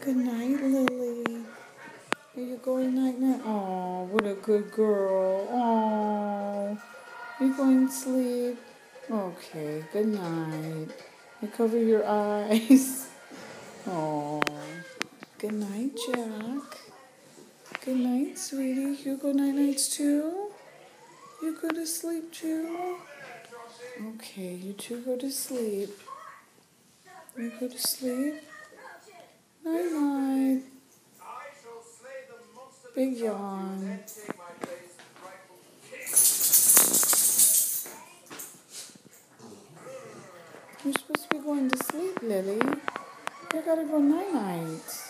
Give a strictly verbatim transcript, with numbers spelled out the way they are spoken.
Good night, Lily. Are you going night night? Oh, what a good girl. Oh, you going to sleep? Okay, good night. You cover your eyes. Oh, good night, Jack. Good night, sweetie. You go night nights too? You go to sleep too? Okay, you two go to sleep. You go to sleep. Night night. Big yawn. You're supposed to be going to sleep, Lily. You gotta go night night.